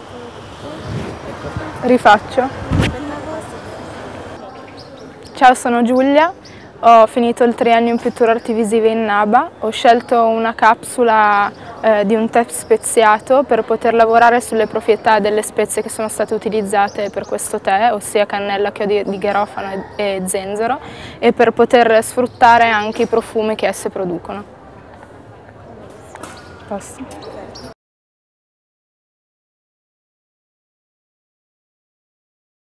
Rifaccio. Ciao, sono Giulia, ho finito il triennio in pittura artivisiva in NABA, ho scelto una capsula di un tè speziato per poter lavorare sulle proprietà delle spezie che sono state utilizzate per questo tè, ossia cannella, chiodo di garofano e zenzero, e per poter sfruttare anche i profumi che esse producono. Posso?